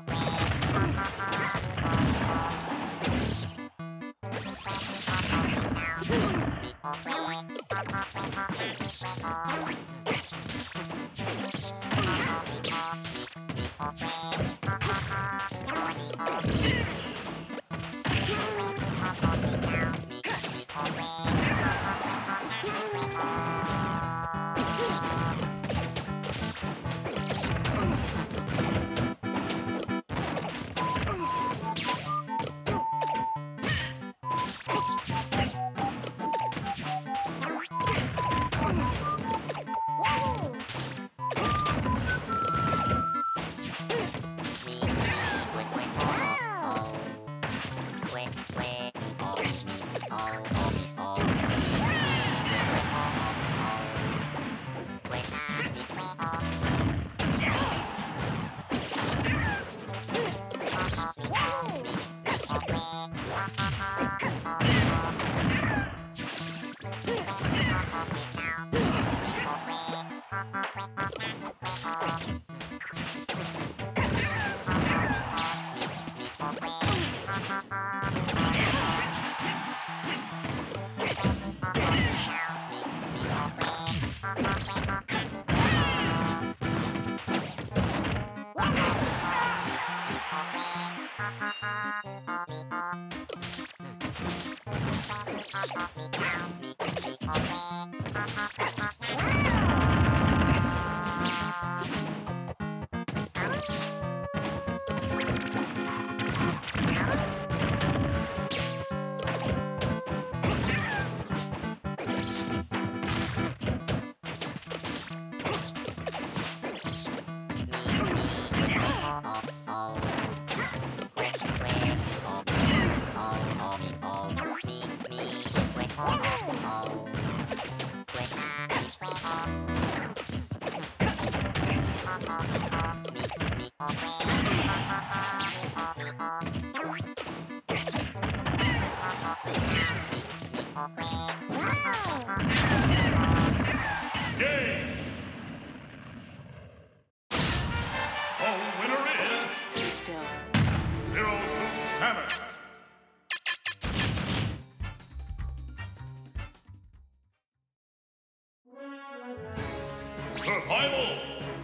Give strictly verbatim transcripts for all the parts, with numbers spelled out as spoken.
Survival!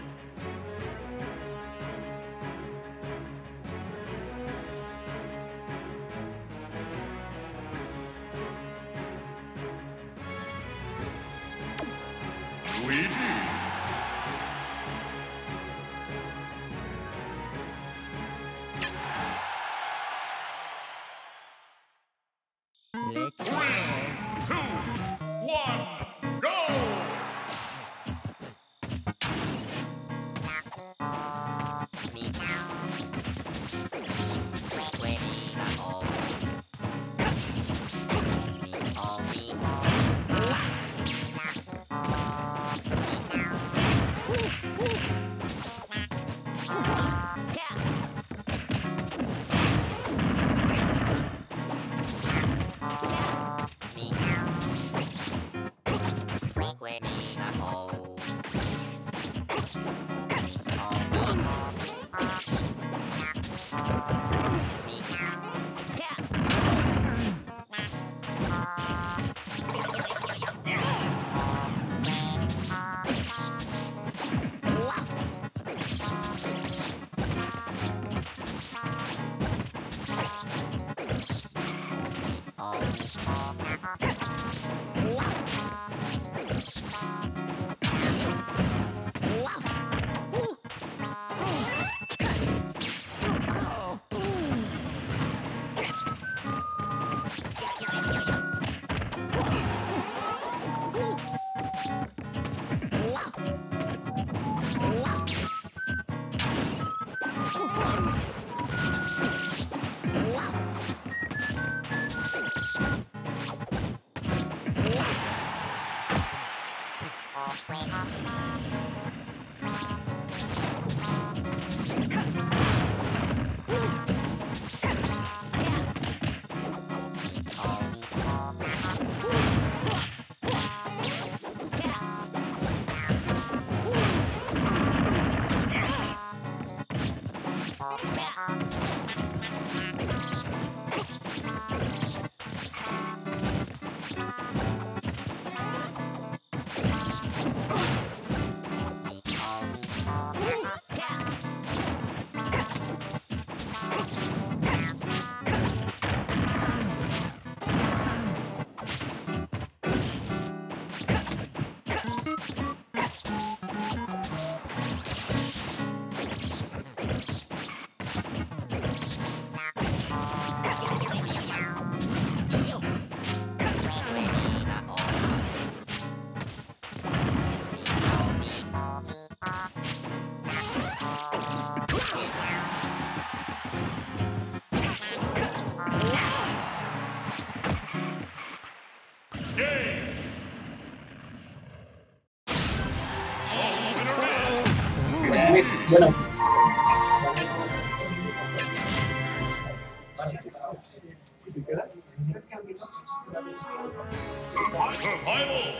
Luigi! Three, two, one, go! Survival!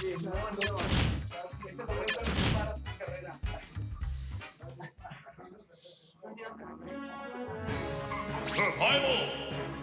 Sí, no, no. Ese momento no para tu carrera. Survival!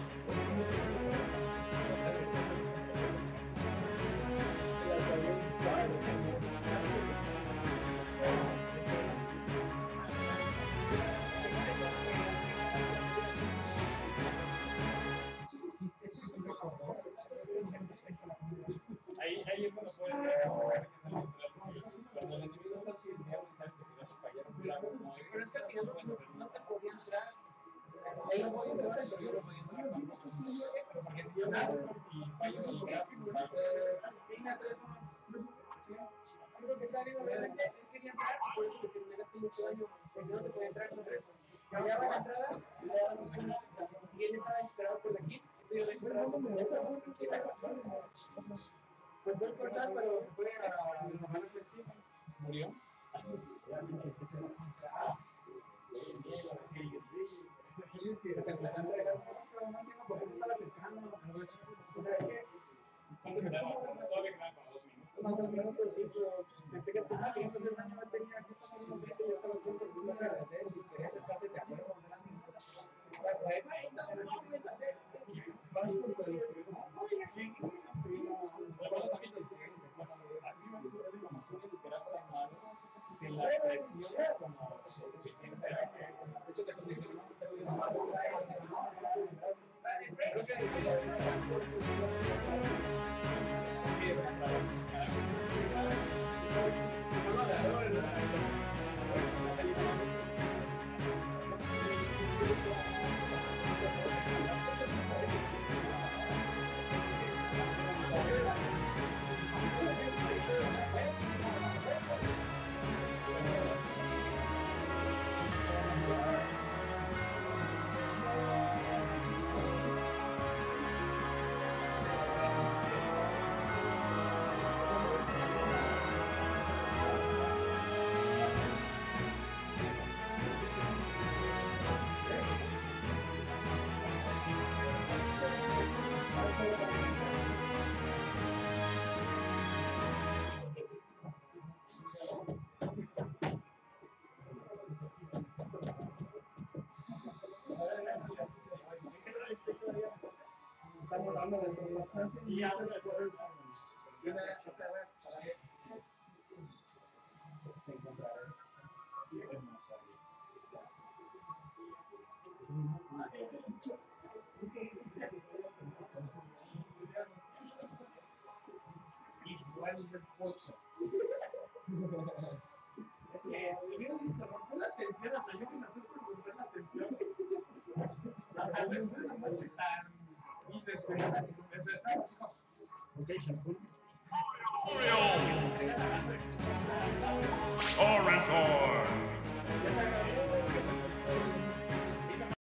Ahí, ahí es cuando pueden ver cuando los individuos están sirviendo y saben que si vas a fallar un clavo, no hay. Pero es que al final no te podía entrar. Ahí no podía entrar, el yo no podía entrar tampoco. Porque si yo gano y fallo el clavo, Venga, tres, no. Creo que está bien, realmente él quería entrar y por eso le generaste mucho daño. Porque no te podía entrar con tres. Fallaba la entrada y le dabas el punto. Y él estaba desesperado por la kill. Entonces yo le esperaba con esa kill. Pues dos conchas, pero se fue a desaparecer. murió. Es que se te empezó a entregar mucho, no entiendo por qué se estaba acercando. O sea, es que. ¿Cuánto quedaba? Todavía quedaban como dos minutos. Unos dos minutos, sí, pero desde que estaba queriendo hacer daño, él tenía que estar unos veinte y ya estaba junto con una cara de él y quería acercarse, ¿te acuerdas? Está güey, güey, no mames, vas con los que Así va a ser como tú que era tan malo que la presión es como lo suficiente a que de hecho te condicionó. Creo que estamos hablando de constancia y eso es por el igual de podcast. Es que el virus se rompió la atención, hasta yo me nací por romper la atención. O sea, ¿sabes? No es una muerte tan inesperada. Charizard!